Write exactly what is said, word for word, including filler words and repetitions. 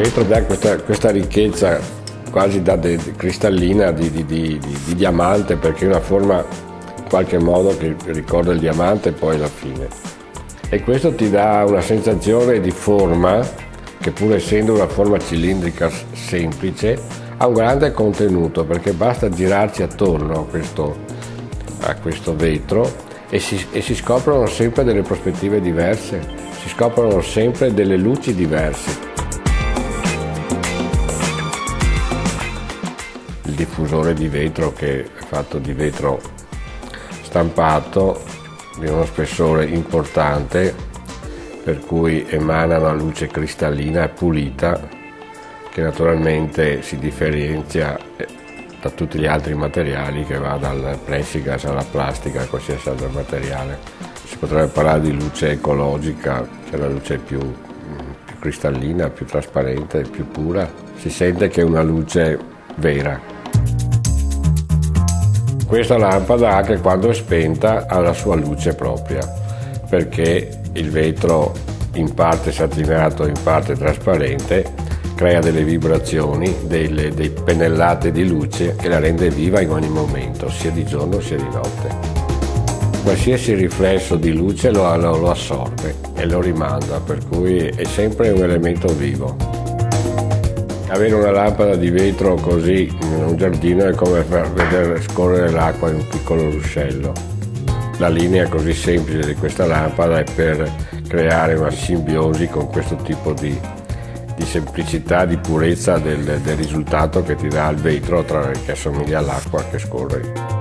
vetro dà questa, questa ricchezza quasi da de, de, cristallina di, di, di, di, di diamante, perché è una forma in qualche modo che ricorda il diamante poi alla fine, e questo ti dà una sensazione di forma che, pur essendo una forma cilindrica semplice, ha un grande contenuto, perché basta girarci attorno a questo, a questo vetro e si, e si scoprono sempre delle prospettive diverse, si scoprono sempre delle luci diverse. Il diffusore di vetro, che è fatto di vetro stampato di uno spessore importante, per cui emana una luce cristallina e pulita, che naturalmente si differenzia da tutti gli altri materiali, che va dal plexiglass alla plastica a qualsiasi altro materiale. Si potrebbe parlare di luce ecologica, che è la luce più, più cristallina, più trasparente, più pura. Si sente che è una luce vera. Questa lampada, anche quando è spenta, ha la sua luce propria, perché il vetro, in parte satinato, in parte trasparente, crea delle vibrazioni, delle, dei pennellate di luce che la rende viva in ogni momento, sia di giorno sia di notte. Qualsiasi riflesso di luce lo, lo, lo assorbe e lo rimanda, per cui è sempre un elemento vivo. Avere una lampada di vetro così in un giardino è come far vedere scorrere l'acqua in un piccolo ruscello. La linea così semplice di questa lampada è per creare una simbiosi con questo tipo di, di semplicità, di purezza del, del risultato che ti dà il vetro, che assomiglia all'acqua che scorre.